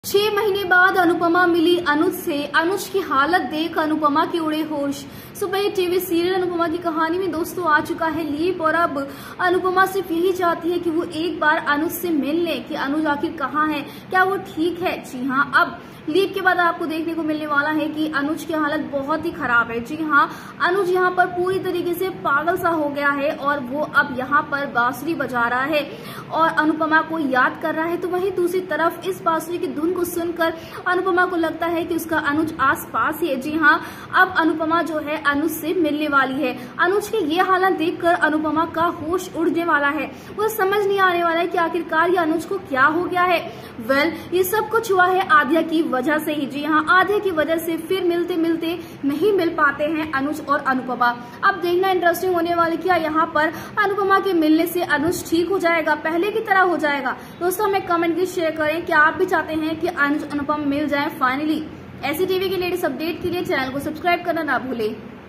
6 महीने बाद अनुपमा मिली अनुज से। अनुज की हालत देख अनुपमा के उड़े होश। सुपरहिट टीवी सीरियल अनुपमा की कहानी में दोस्तों आ चुका है लीप और अब अनुपमा सिर्फ यही चाहती है कि वो एक बार अनुज से मिल ले कि अनुज आखिर कहाँ है, क्या वो ठीक है। जी हाँ, अब लीप के बाद आपको देखने को मिलने वाला है कि अनुज की हालत बहुत ही खराब है। जी हाँ, अनुज यहाँ पर पूरी तरीके से पागल सा हो गया है और वो अब यहाँ पर बांसुरी बजा रहा है और अनुपमा को याद कर रहा है। तो वहीं दूसरी तरफ इस बांसुरी की धुन को सुनकर अनुपमा को लगता है कि उसका अनुज आस पास ही है। जी हाँ, अब अनुपमा जो है अनुज से मिलने वाली है। अनुज की ये हालत देखकर अनुपमा का होश उड़ने वाला है। वो समझ नहीं आने वाला है कि आखिरकार ये अनुज को क्या हो गया है। ये सब कुछ हुआ है आद्या की वजह से ही। जी हाँ, आद्या की वजह से फिर मिलते मिलते नहीं मिल पाते हैं अनुज और अनुपमा। अब देखना इंटरेस्टिंग होने वाली क्या यहाँ पर अनुपमा के मिलने से अनुज ठीक हो जाएगा, पहले की तरह हो जाएगा। दोस्तों हमें कमेंट की शेयर करें कि आप भी चाहते हैं कि अनुज अनुपमा मिल जाए फाइनली। ऐसी टीवी के लेटेस्ट अपडेट के लिए चैनल को सब्सक्राइब करना ना भूलें।